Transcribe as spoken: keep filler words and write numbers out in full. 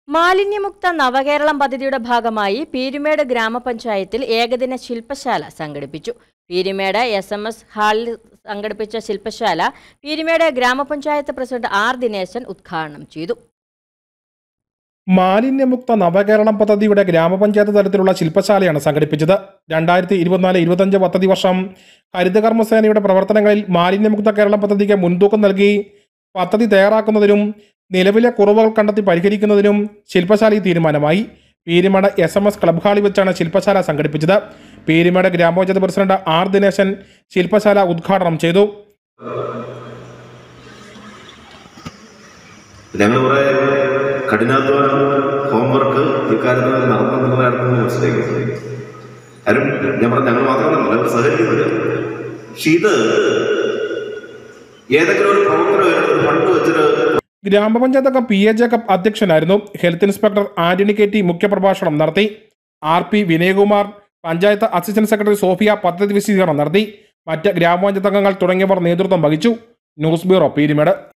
മാലിന്യമുക്ത നവകേരളം പദ്ധതിയുടെ ഭാഗമായി പീരുമേട് ഗ്രാമപഞ്ചായത്തിൽ ഏകദിന ശില്പശാല സംഘടിപ്പിച്ചു. പീരുമേട് എസ് എം എസ് ഹാളിൽ സംഘടിപ്പിച്ച ശില്പശാല പീരുമേട് ഗ്രാമപഞ്ചായത്ത് പ്രസിഡന്റ് ആർ ദിനേശൻ ഉദ്ഘാടനം ചെയ്തു. മാലിന്യമുക്ത നവകേരളം പദ്ധതിയുടെ ഗ്രാമപഞ്ചായത്ത് തലത്തിലുള്ള ശില്പശാലയാണ് സംഘടിപ്പിച്ചത്. രണ്ടായിരത്തി ഇരുപത്തിനാല് ഇരുപത്തഞ്ച് പദ്ധതി വർഷം ഹരിതകർമ്മസേനയുടെ പ്രവർത്തനങ്ങളിൽ മാലിന്യമുക്ത കേരളം പദ്ധതിക്ക് മുൻതൂക്കം നൽകി പദ്ധതി തയ്യാറാക്കുന്നതിനും നിലവിലെ കുറവുകൾ കണ്ടെത്തി പരിഹരിക്കുന്നതിനും ശില്പശാലയിൽ തീരുമാനമായി. Peermade S M S club ഹാളിൽ വെച്ചാണ് ശില്പശാല സംഘടിപ്പിച്ചത്. പീരുമേട് ഗ്രാമപഞ്ചായത്ത് പ്രസിഡന്റ് ആർ ദിനേശൻ ശില്പശാല ഉദ്ഘാടനം ചെയ്തു. കഠിനാധ്വാനം ഹോംവർക്ക് ഇക്കാര്യത്തിൽ നടത്തുന്നതായിരുന്നു മനസ്സിലാക്കി. ആരും ഞാൻ പറഞ്ഞ ഞങ്ങൾ മാത്രമല്ല അവർ സഹകരിക്കുന്നില്ല. പക്ഷെ ഇത് ഏതെങ്കിലും ഒരു പ്രവർത്തനം ഫണ്ട് വെച്ചിട്ട് ഗ്രാമപഞ്ചായത്ത് അംഗം പി എ ജേക്കബ് അധ്യക്ഷനായിരുന്നു. Health inspector Antony K T മുഖ്യപ്രഭാഷണം നടത്തി. R P Vinayakumar, panchayat assistant secretary Sophia പദ്ധതി വിശദീകരണം നടത്തി. മറ്റ് ഗ്രാമപഞ്ചായത്ത് അംഗങ്ങൾ തുടങ്ങിയവർ നേതൃത്വം വഹിച്ചു. News bureau, Peermade.